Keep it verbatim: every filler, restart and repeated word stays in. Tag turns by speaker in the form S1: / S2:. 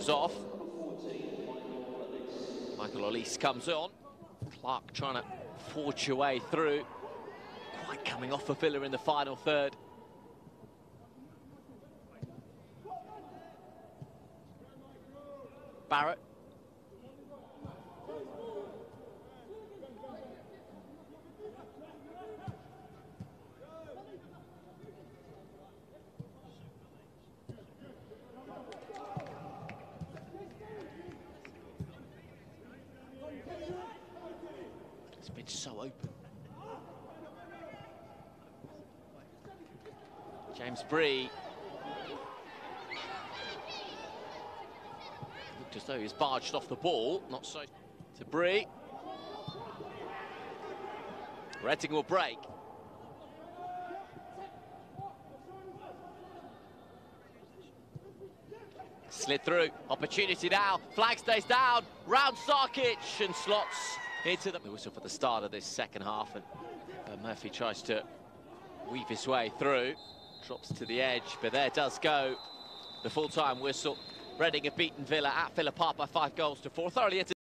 S1: goes off. Michael Olise comes on. Clark trying to forge your way through. Quite coming off a filler in the final third. Barrett. It's been so open. James Bree. Looked as though he's barged off the ball. Not so. To Bree. Reading will break. Slid through. Opportunity now. Flag stays down. Round Sarkic and slots into the whistle for the start of this second half. And uh, Murphy tries to weave his way through. Drops to the edge, but there does go the full-time whistle. Reading have beaten Villa at Villa Park by five goals to four. Thoroughly